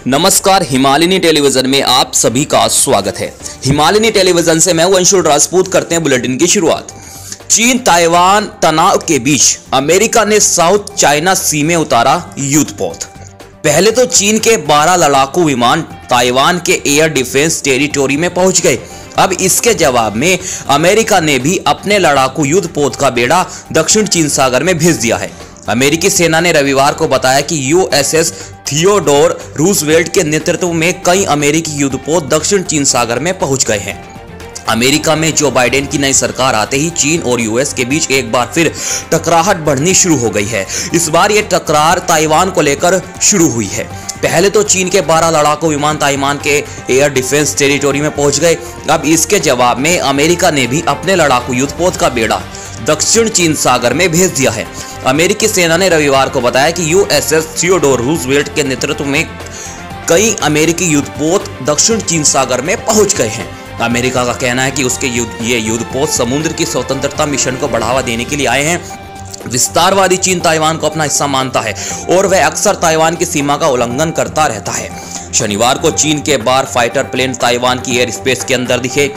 नमस्कार, हिमालयनी टेलीविजन में आप सभी का स्वागत है। हिमालयनी टेलीविजन से मैं अंशुल राजपूत करते हैं बुलेटिन की शुरुआत। चीन ताइवान तनाव के बीच अमेरिका ने साउथ चाइना सी में उतारा युद्धपोत। पहले तो चीन के 12 लड़ाकू विमान ताइवान के एयर डिफेंस टेरिटोरी में पहुंच गए। अब इसके जवाब में अमेरिका ने भी अपने लड़ाकू युद्धपोत का बेड़ा दक्षिण चीन सागर में भेज दिया है। अमेरिकी सेना ने रविवार को बताया कि यूएसएस थियोडोर रूजवेल्ट के नेतृत्व में कई अमेरिकी युद्धपोत दक्षिण चीन सागर में पहुंच गए हैं। अमेरिका में जो बाइडेन की नई सरकार आते ही चीन और यूएस के बीच एक बार फिर टकराहट बढ़नी शुरू हो गई है। इस बार ये टकरार ताइवान को लेकर शुरू हुई है। पहले तो चीन के 12 लड़ाकू विमान ताइवान के एयर डिफेंस टेरिटोरी में पहुंच गए। अब इसके जवाब में अमेरिका ने भी अपने लड़ाकू युद्धपोत का बेड़ा दक्षिण चीन सागर में भेज दिया है। अमेरिकी सेना ने रविवार को बताया कि यूएसएस थियोडोर रूजवेल्ट के नेतृत्व में कई अमेरिकी युद्धपोत दक्षिण चीन सागर में पहुंच गए हैं। अमेरिका का कहना है कि उसके ये युद्धपोत समुद्र की स्वतंत्रता मिशन को बढ़ावा देने के लिए आए हैं। विस्तारवादी चीन ताइवान को अपना हिस्सा मानता है और वह अक्सर ताइवान की सीमा का उल्लंघन करता रहता है। शनिवार को चीन के 12 फाइटर प्लेन ताइवान की एयर स्पेस के अंदर दिखे।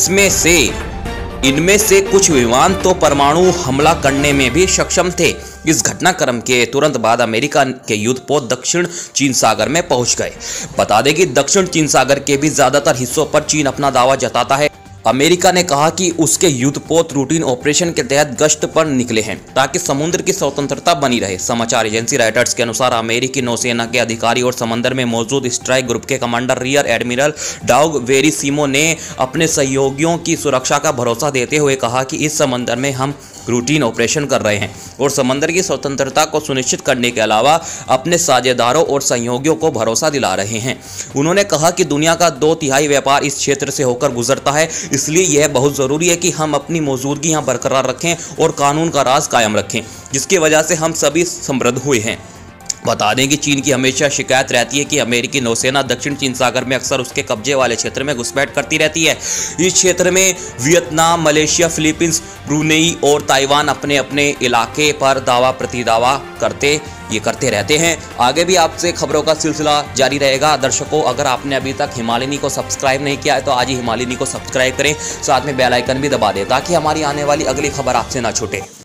इनमें से कुछ विमान तो परमाणु हमला करने में भी सक्षम थे। इस घटनाक्रम के तुरंत बाद अमेरिका के युद्धपोत दक्षिण चीन सागर में पहुंच गए। बता दें कि दक्षिण चीन सागर के भी ज्यादातर हिस्सों पर चीन अपना दावा जताता है। अमेरिका ने कहा कि उसके युद्धपोत रूटीन ऑपरेशन के तहत गश्त पर निकले हैं ताकि समुद्र की स्वतंत्रता बनी रहे। समाचार एजेंसी रॉयटर्स के अनुसार अमेरिकी नौसेना के अधिकारी और समंदर में मौजूद स्ट्राइक ग्रुप के commander rear admiral Doug Verissimo ने अपने सहयोगियों की सुरक्षा का भरोसा देते हुए कहा कि इस समंदर में हम रूटीन ऑपरेशन कर रहे हैं और समंदर की स्वतंत्रता को सुनिश्चित करने के अलावा अपने साझेदारों और सहयोगियों को भरोसा दिला रहे हैं। उन्होंने कहा कि दुनिया का 2/3 व्यापार इस क्षेत्र से होकर गुजरता है, इसलिए यह बहुत ज़रूरी है कि हम अपनी मौजूदगी यहाँ बरकरार रखें और कानून का राज कायम रखें, जिसकी वजह से हम सभी समृद्ध हुए हैं। बता दें कि चीन की हमेशा शिकायत रहती है कि अमेरिकी नौसेना दक्षिण चीन सागर में अक्सर उसके कब्जे वाले क्षेत्र में घुसपैठ करती रहती है। इस क्षेत्र में वियतनाम, मलेशिया, फिलीपींस, ब्रुनेई और ताइवान अपने अपने इलाके पर दावा प्रतिदावा करते रहते हैं। आगे भी आपसे खबरों का सिलसिला जारी रहेगा। दर्शकों, अगर आपने अभी तक हिमालयनी को सब्सक्राइब नहीं किया है तो आज ही हिमालयनी को सब्सक्राइब करें, साथ में बेल आइकन भी दबा दें ताकि हमारी आने वाली अगली खबर आपसे ना छूटे।